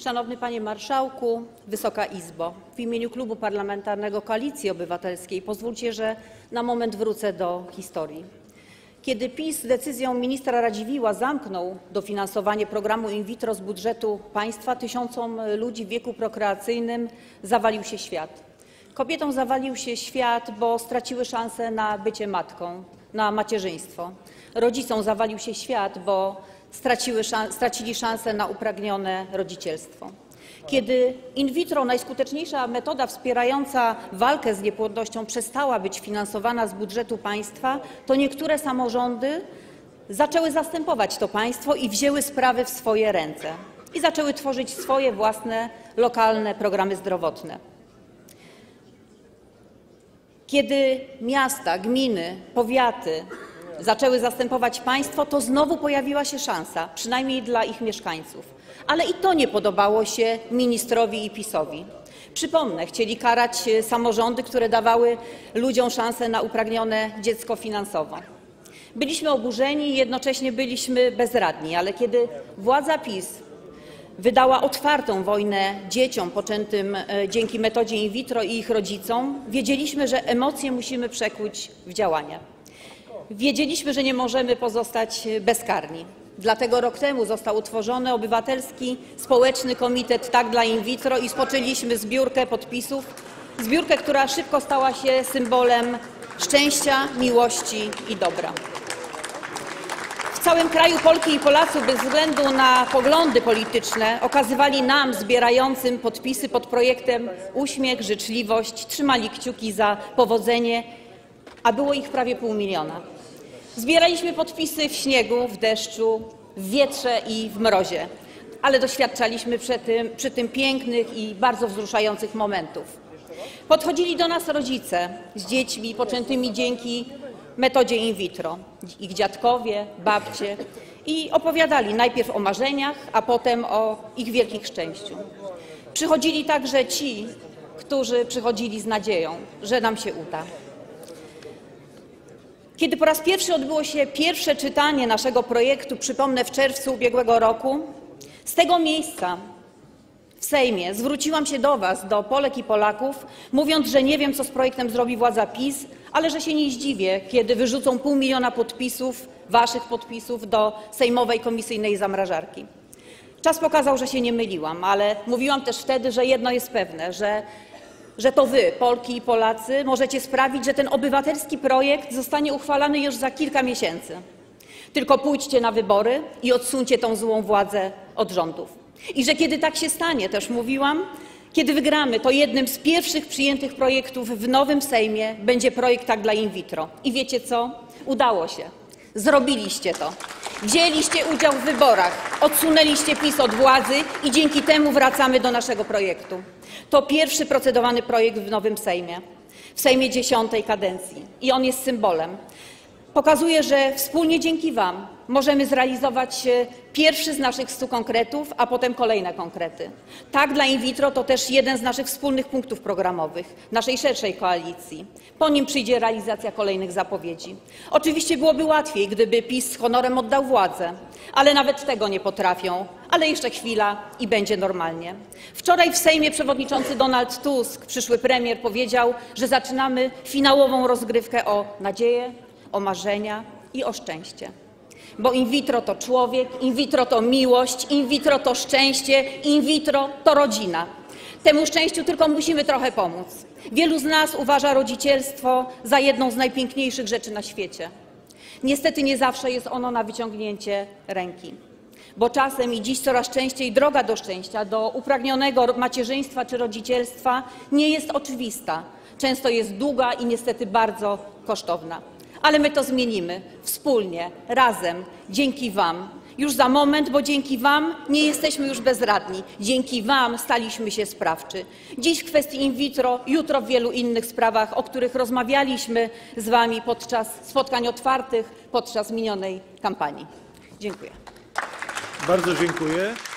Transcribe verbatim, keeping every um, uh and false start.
Szanowny Panie Marszałku, Wysoka Izbo! W imieniu Klubu Parlamentarnego Koalicji Obywatelskiej pozwólcie, że na moment wrócę do historii. Kiedy PiS decyzją ministra Radziwiłła zamknął dofinansowanie programu in vitro z budżetu państwa, tysiącom ludzi w wieku prokreacyjnym zawalił się świat. Kobietom zawalił się świat, bo straciły szansę na bycie matką, na macierzyństwo. Rodzicom zawalił się świat, bo straciły szans stracili szansę na upragnione rodzicielstwo. Kiedy in vitro, najskuteczniejsza metoda wspierająca walkę z niepłodnością, przestała być finansowana z budżetu państwa, to niektóre samorządy zaczęły zastępować to państwo i wzięły sprawy w swoje ręce i zaczęły tworzyć swoje własne lokalne programy zdrowotne. Kiedy miasta, gminy, powiaty zaczęły zastępować państwo, to znowu pojawiła się szansa, przynajmniej dla ich mieszkańców. Ale i to nie podobało się ministrowi i PiS-owi. Przypomnę, chcieli karać samorządy, które dawały ludziom szansę na upragnione dziecko finansowo. Byliśmy oburzeni i jednocześnie byliśmy bezradni, ale kiedy władza PiS wydała otwartą wojnę dzieciom poczętym dzięki metodzie in vitro i ich rodzicom, wiedzieliśmy, że emocje musimy przekuć w działania. Wiedzieliśmy, że nie możemy pozostać bezkarni. Dlatego rok temu został utworzony obywatelski społeczny komitet Tak dla in vitro i rozpoczęliśmy zbiórkę podpisów, zbiórkę, która szybko stała się symbolem szczęścia, miłości i dobra. W całym kraju Polki i Polacy bez względu na poglądy polityczne okazywali nam, zbierającym podpisy pod projektem, uśmiech, życzliwość, trzymali kciuki za powodzenie, a było ich prawie pół miliona. Zbieraliśmy podpisy w śniegu, w deszczu, w wietrze i w mrozie, ale doświadczaliśmy przy tym, przy tym pięknych i bardzo wzruszających momentów. Podchodzili do nas rodzice z dziećmi poczętymi dzięki metodzie in vitro, ich dziadkowie, babcie i opowiadali najpierw o marzeniach, a potem o ich wielkich szczęściu. Przychodzili także ci, którzy przychodzili z nadzieją, że nam się uda. Kiedy po raz pierwszy odbyło się pierwsze czytanie naszego projektu, przypomnę, w czerwcu ubiegłego roku, z tego miejsca w Sejmie zwróciłam się do Was, do Polek i Polaków, mówiąc, że nie wiem, co z projektem zrobi władza PiS, ale że się nie zdziwię, kiedy wyrzucą pół miliona podpisów, Waszych podpisów, do sejmowej komisyjnej zamrażarki. Czas pokazał, że się nie myliłam, ale mówiłam też wtedy, że jedno jest pewne, że że to Wy, Polki i Polacy, możecie sprawić, że ten obywatelski projekt zostanie uchwalany już za kilka miesięcy. Tylko pójdźcie na wybory i odsuńcie tą złą władzę od rządów. I że kiedy tak się stanie, też mówiłam, kiedy wygramy, to jednym z pierwszych przyjętych projektów w nowym Sejmie będzie projekt Tak dla in vitro. I wiecie co? Udało się. Zrobiliście to. Wzięliście udział w wyborach, odsunęliście PiS od władzy i dzięki temu wracamy do naszego projektu. To pierwszy procedowany projekt w nowym Sejmie, w Sejmie dziesiątej kadencji i on jest symbolem. Pokazuje, że wspólnie dzięki Wam możemy zrealizować pierwszy z naszych stu konkretów, a potem kolejne konkrety. Tak dla in vitro to też jeden z naszych wspólnych punktów programowych, naszej szerszej koalicji. Po nim przyjdzie realizacja kolejnych zapowiedzi. Oczywiście byłoby łatwiej, gdyby PiS z honorem oddał władzę, ale nawet tego nie potrafią. Ale jeszcze chwila i będzie normalnie. Wczoraj w Sejmie przewodniczący Donald Tusk, przyszły premier, powiedział, że zaczynamy finałową rozgrywkę o nadzieję, o marzenia i o szczęście. Bo in vitro to człowiek, in vitro to miłość, in vitro to szczęście, in vitro to rodzina. Temu szczęściu tylko musimy trochę pomóc. Wielu z nas uważa rodzicielstwo za jedną z najpiękniejszych rzeczy na świecie. Niestety nie zawsze jest ono na wyciągnięcie ręki. Bo czasem i dziś coraz częściej droga do szczęścia, do upragnionego macierzyństwa czy rodzicielstwa nie jest oczywista. Często jest długa i niestety bardzo kosztowna. Ale my to zmienimy wspólnie, razem, dzięki Wam. Już za moment, bo dzięki Wam nie jesteśmy już bezradni. Dzięki Wam staliśmy się sprawczy. Dziś w kwestii in vitro, jutro w wielu innych sprawach, o których rozmawialiśmy z Wami podczas spotkań otwartych, podczas minionej kampanii. Dziękuję. Bardzo dziękuję.